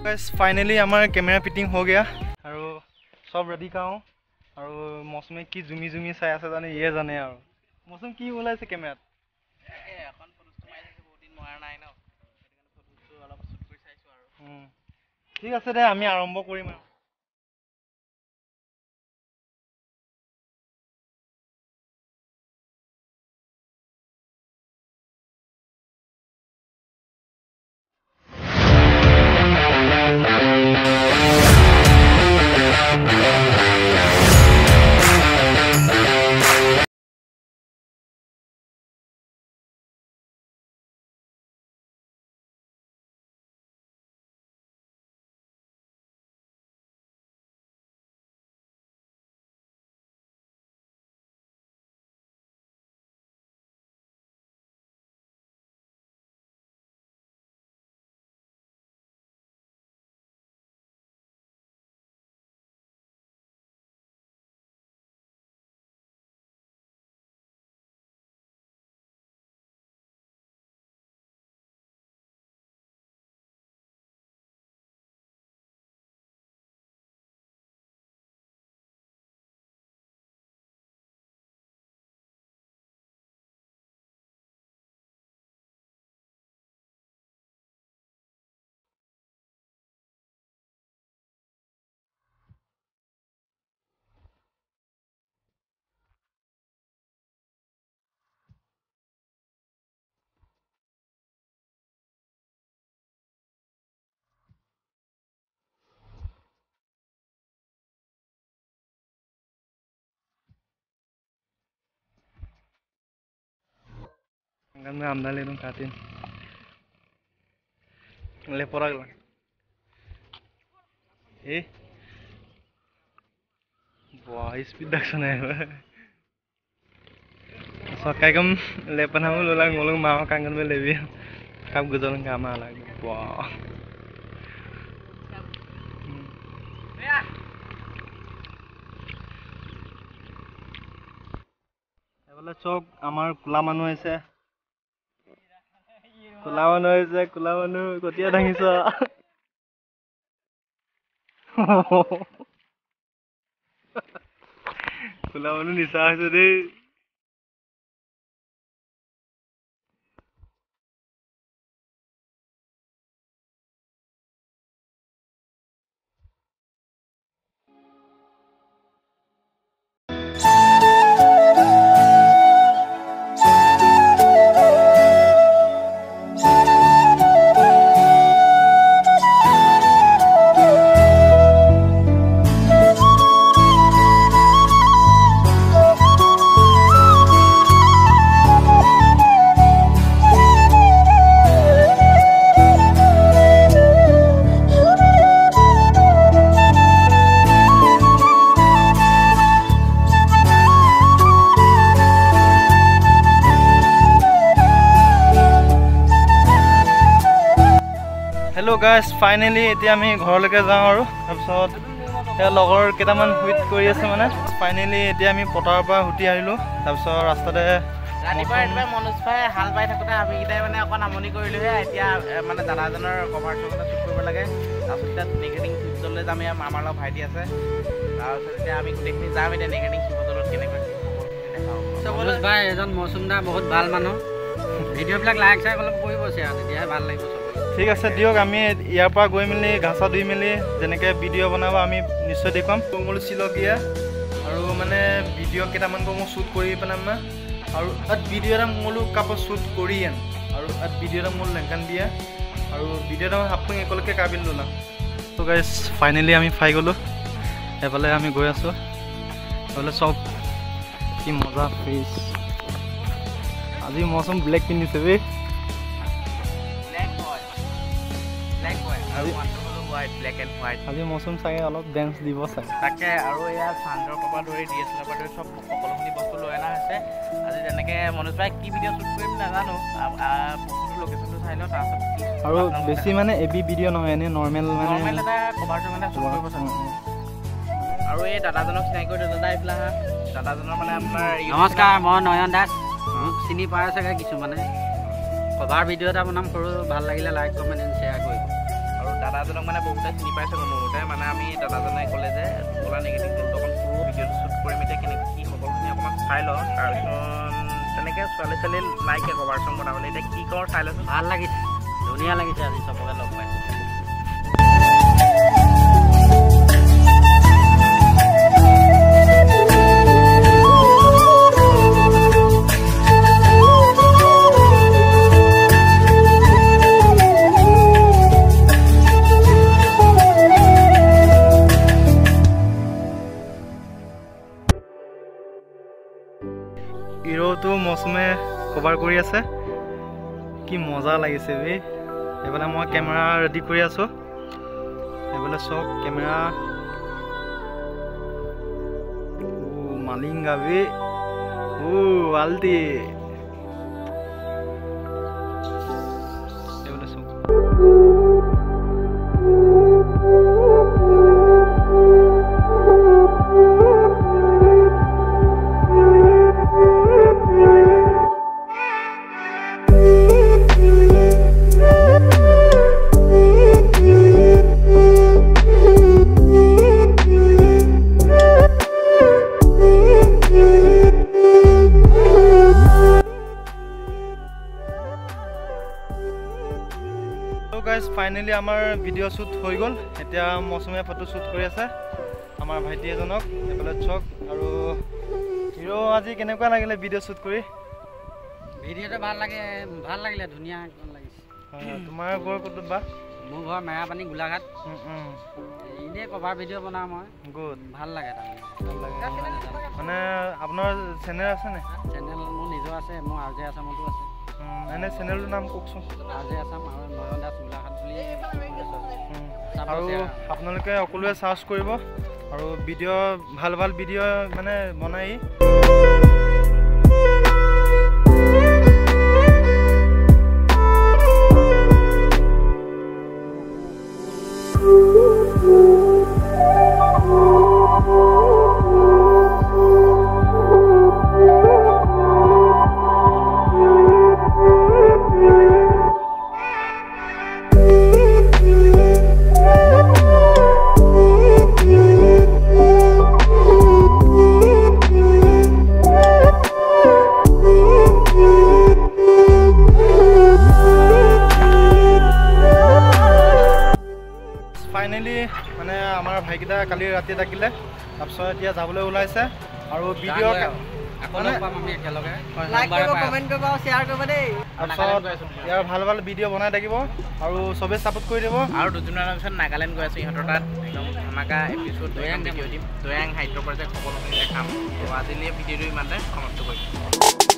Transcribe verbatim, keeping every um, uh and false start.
Guys finally हमारा camera fitting हो गया और सब रेडी काओ और मौसम में की जुमी जुमी चाय আছে জানে ये জানে और मौसम की ওলাইছে कैमरात এ এখন ফটোটো মাৰিছে বহুত দিন মৰা নাই ন এখানে ফটোটো অলপ শুট কৰি চাইছো আৰু ঠিক আছে দে আমি আৰম্ভ কৰিম আৰু Kan amdal itu katin. Leporak lah. Eh. Wah, speed dak sana ya. So kayak kem lepan hamu lulang ngulung mau kangen be lebih. Kap gudolan kama lagi. Wah. এবারে চক আমার কুলা মানুহ আছে কুলা মানুহ আছে কুলা মানুহ কতিয়া ডাঙিছ কুলা মানুহ নিচা হৈছে দেই Hello guys, finally এতিয়া আমি ঘৰলৈকে যাওঁ আৰু তাৰপিছত এ লগৰ কেইটামান হুইট কৰি আছে মানে ফাইনালি এতিয়া আমি পটাৰ পৰা হুটি আহিলো তাৰপিছত ৰাস্তাতে ৰাতিপুৱা এটা মনোজ ভাই হাল বাই থাকোতে আমি কিটাই মানে অকন আমনি কৰিলো হে এতিয়া মানে দাদাজনৰ কভাৰটো মানে শুট কৰিব লাগে তাৰপিছত নেগেটিং ফিল্ডলৈ যাম আমাৰ আমাৰ লগ ভাইটি আছে তাৰপিছত এতিয়া আমি গোটেইখিনি যাম এতিয়া নেগেটিং ফিল্ডলৈ কেনেকৈ মনোজ ভাই এজন মৌচুমদা বহুত ভাল মানুহ ভিডিঅ'বিলাক লাইক চাই অলপ কৰিব শ্বেয়াৰ তেতিয়াহে ভাল লাগিব ঠিক আছে দিয়ক আমি ইয়াৰ পৰা গৈ মেলি ঘাঁচা ধুই মেলি যেনেকৈ ভিডিঅ' বনাব আমি নিশ্চয় দেখুৱাম মোৰ চিলগীয়া আৰু মানে ভিডিঅ' কেইটামানকো মই শ্বুট কৰি পেলাম না আৰু তাত ভিডিঅ' এটা মোলো কাপোৰ শ্বুট কৰি আন আৰু তাত ভিডিঅ' এটা মোৰ লেংকান দিয়া আৰু ভিডিঅ' এটা আপুনি একেলগে কাবিল ল'লাম তো গাইজ ফাইনেলি আমি পাই গ'লোঁ এফালে আমি গৈ আছোঁ এফালে চব কি মজা ফ্ৰেছ আজি মৌচুম ব্লেক পিন্ধিছে বে ব্লেক এণ্ড হোৱাইট আজি মৌচুম চাগে অলপ ডেন্স দিব চাগে তাকে আৰু ইয়াৰ চান্দৰ পৰা ধৰি ডি এছ এল আৰ পৰা ধৰি চব সকলোখিনি বস্তু লৈ অনা হৈছে আজি যেনেকৈ মনোজ ভাই কি ভিডিঅ' শ্বুট কৰিম নাজানো বস্তুটো লোকেশ্যনটো চাই লওঁ তাৰপিছত আৰু বেছি মানে এবি ভিডিঅ' নহয় এনেই নৰ্মেল মানে নৰ্মেল এটা কভাৰটো মানে শ্বুট কৰিব চাওঁ আৰু এই দাদাজনক চিনাকি কৰি দাদা আহিলা হা দাদাজনৰ মানে আপোনাৰ নমস্কাৰ মই নয়ন দাস মোক চিনি পাই চাগে কিছুমানে কভাৰ ভিডিঅ' এটা বনাম সৰু ভাল লাগিলে লাইক কমেণ্ট এণ্ড শ্বেয়াৰ কৰিব আৰু দাদাজনক মানে বহুতে চিনি পাইছে মোৰ মতে মানে আমি দাদাজনে ক'লে যে বোলা নিগেটিভ টিমটো অকণ পুৰো ভিডিঅ'টো শ্বুট কৰিম এতিয়া কেনেকৈ কি সকলোখিনি অকণমান চাই লওঁ তাৰপিছত তেনেকৈ ছোৱালী ছোৱালী লাইকে কভাৰ চং বনাবলৈ এতিয়া কি কওঁ চাই লৈছোঁ ভাল লাগিছে ধুনীয়া লাগিছে আজি চবকে লগ পাই হিৰোটো মৌচুমে কভাৰ কৰি আছে কি মজা লাগিছে বে এইফালে মই কেমেৰা ৰেডি কৰি আছোঁ এইফালে চব কেমেৰা মালিংগা বে ও আলটি এইফালে চব ফাইনেলি আমাৰ ভিডিঅ' শ্বুট হৈ গ'ল এতিয়া মৌচুমে ফটো শ্বুট কৰি আছে আমাৰ ভাইটি এজনক এইফালে চক আৰু হিৰো আজি কেনেকুৱা লাগিলে ভিডিঅ' শ্বুট কৰি ভিডিঅ'টো ভাল লাগে ভাল লাগিলে ধুনীয়া লাগিছে তোমাৰ ঘৰ ক'ত বা মোৰ ঘৰ মেৰাপানী গোলাঘাট এনেই কভাৰ ভিডিঅ' বনাওঁ মই গুড ভাল লাগে তাৰমানে মানে আপোনাৰ চেনেল আছেনে চেনেল মোৰ নিজৰ আছে মোৰ আৰ জে আছামতো আছে এনে চেনেলটোৰ নাম কওকচোন আৰ জে আছাম আৰু নয়ন দাস গোলাঘাট বুলি আৰু আপোনালোকে সকলোৱে চাৰ্চ কৰিব আৰু ভিডিঅ' ভাল ভাল ভিডিঅ' মানে বনাই ফাইনেলি মানে আমাৰ ভাইকেইটা কালি ৰাতি থাকিলে তাৰপিছত এতিয়া যাবলৈ ওলাইছে আৰু ভিডিঅ' ইয়াৰ ভাল ভাল ভিডিঅ' বনাই থাকিব আৰু চবেই ছাপোৰ্ট কৰি দিব আৰু দুদিনমানৰ পিছত নাগালেণ্ড গৈ আছোঁ ইহঁতৰ তাত একদম ধমাকা এপিছ'ড দৈয়াং ভিডিঅ' দিম দৈয়াং সাহিত্য প্ৰজেক্ট সকলোখিনি দেখাম ত' আজিলৈ ভিডিঅ'টো ইমানতে সমাপ্ত কৰিম